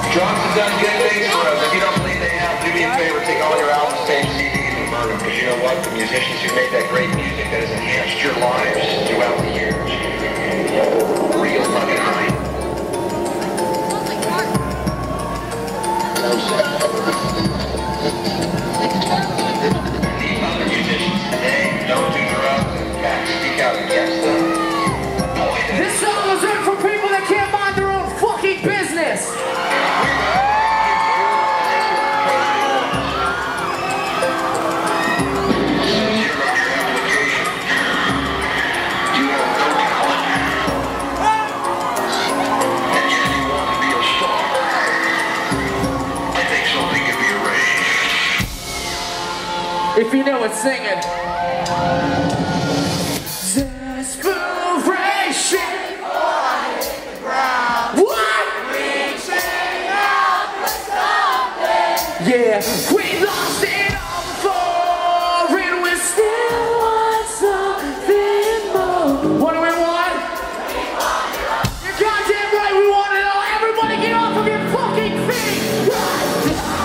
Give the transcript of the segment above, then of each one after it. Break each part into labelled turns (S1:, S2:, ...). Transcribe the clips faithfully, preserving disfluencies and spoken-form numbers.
S1: Drugs have done good things for us. If you don't believe they have, do me a favor, take all your albums, tapes, C Ds, and burn them. Because you know what? The musicians who made that great music that has enhanced your lives throughout the years. Real fucking high. The other musicians today don't do drugs and cats speak out against them.
S2: This song was written for people that can't mind their own fucking business. If you know it, sing it. Desperation. What? Reaching out for something. Yeah, we lost it all before, and we still want something more. What do we want? We want it all. You're goddamn right, we want it all. Everybody get off of your fucking feet right now.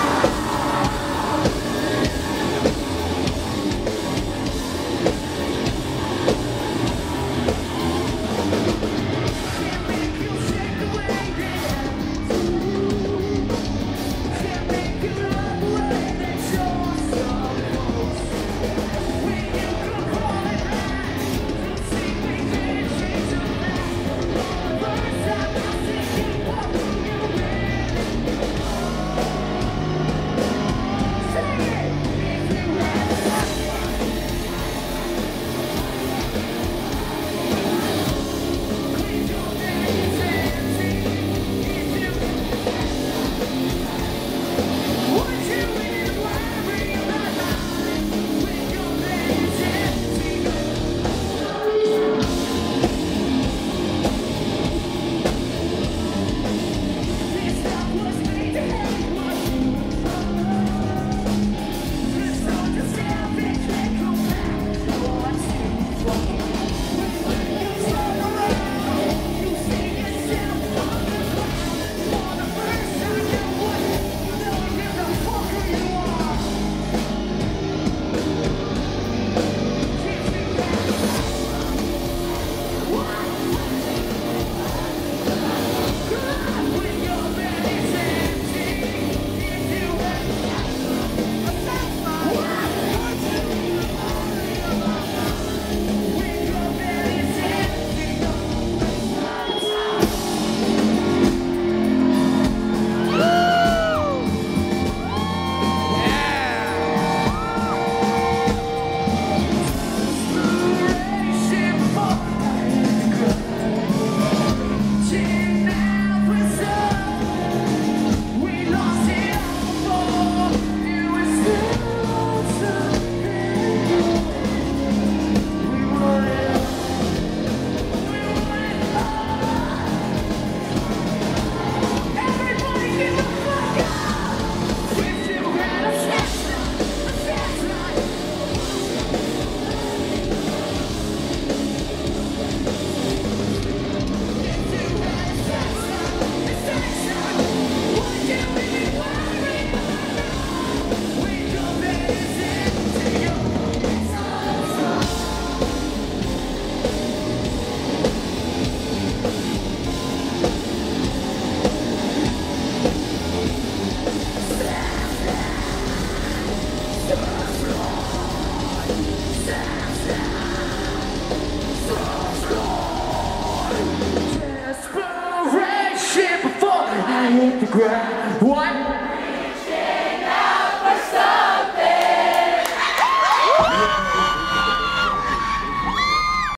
S2: Desperation before I hit the ground. What?